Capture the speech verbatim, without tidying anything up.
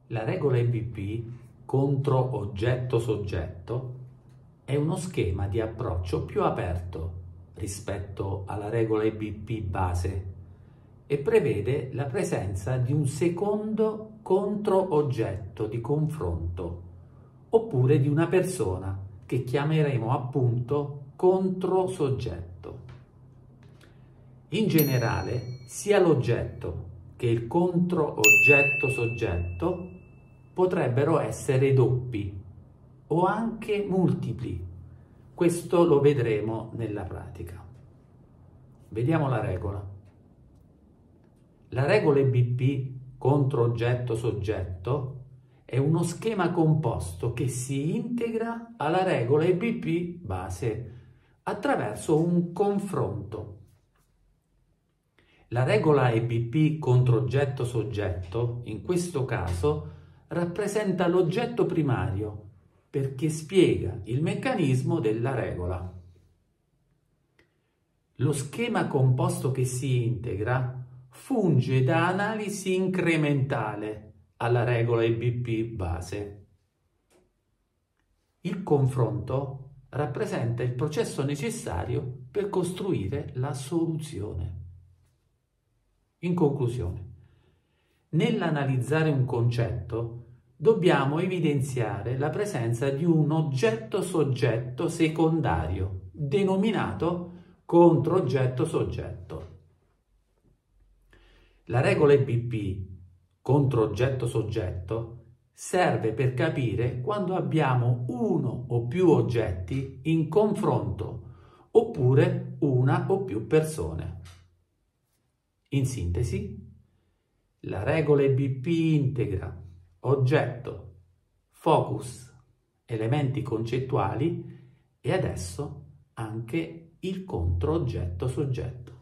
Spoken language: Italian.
La regola E B P contro oggetto-soggetto è uno schema di approccio più aperto rispetto alla regola E B P base e prevede la presenza di un secondo contro-oggetto di confronto oppure di una persona che chiameremo appunto contro-soggetto. In generale, sia l'oggetto che il contro-oggetto-soggetto potrebbero essere doppi o anche multipli. Questo lo vedremo nella pratica. Vediamo la regola. La regola E B P contro-oggetto-soggetto è uno schema composto che si integra alla regola E B P base attraverso un confronto. La regola E B P contro oggetto-soggetto, in questo caso, rappresenta l'oggetto primario perché spiega il meccanismo della regola. Lo schema composto che si integra funge da analisi incrementale alla regola E B P base. Il confronto rappresenta il processo necessario per costruire la soluzione. In conclusione, nell'analizzare un concetto dobbiamo evidenziare la presenza di un oggetto-soggetto secondario, denominato contro-oggetto-soggetto. La regola E B P contro-oggetto-soggetto serve per capire quando abbiamo uno o più oggetti in confronto oppure una o più persone. In sintesi, la regola E B P integra oggetto, focus, elementi concettuali e adesso anche il contro-oggetto-soggetto.